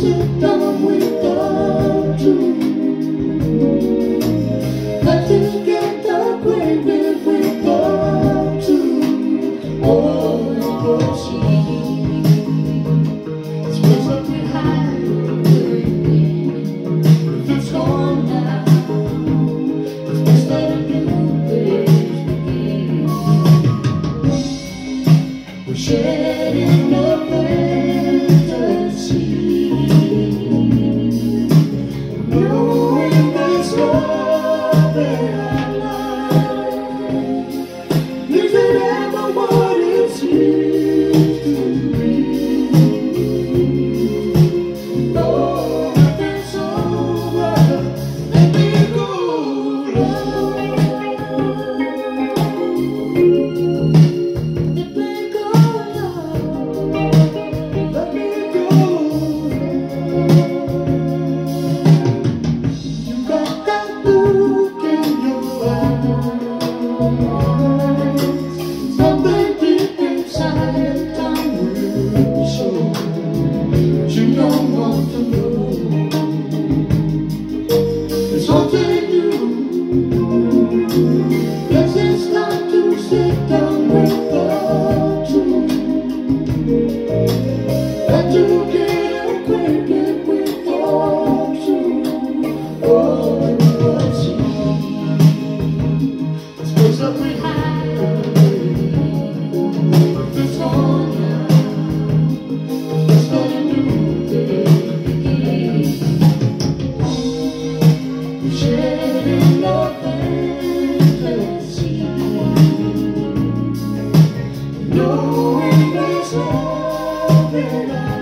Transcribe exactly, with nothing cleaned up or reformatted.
sit down with the truth. Got to get acquainted with the truth. Oh, oh, she it's ways that we hide within. If it's gone now, it's best that a new page begin. We're shedding a fantasy, knowing there's love in our life. Is it ever what it seems to be? Oh, if it's over, let me go, love. Let me go, love. Let me go. You got that look in your eyes, something deep inside your tongue will show, but you don't want to know. It's haunting you. Yes, it's time to sit down with the truth. Let you get acquainted with the truth. Oh, oh, see, it's ways that we hide away. If it's on now, let's go and do it again. We're shedding our fantasy, knowing there's love in our